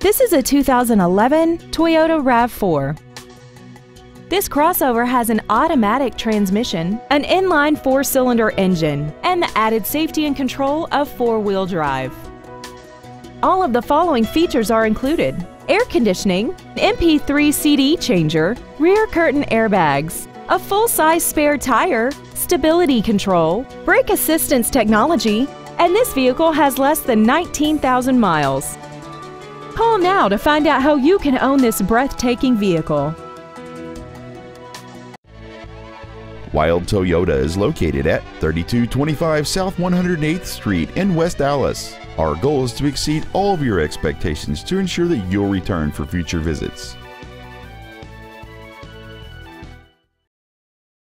This is a 2011 Toyota RAV4. This crossover has an automatic transmission, an inline 4-cylinder engine, and the added safety and control of 4-wheel drive. All of the following features are included: air conditioning, MP3 CD changer, rear curtain airbags, a full-size spare tire, stability control, brake assistance technology, and this vehicle has less than 19,000 miles. Call now to find out how you can own this breathtaking vehicle. Wilde Toyota is located at 3225 South 108th Street in West Allis. Our goal is to exceed all of your expectations to ensure that you'll return for future visits.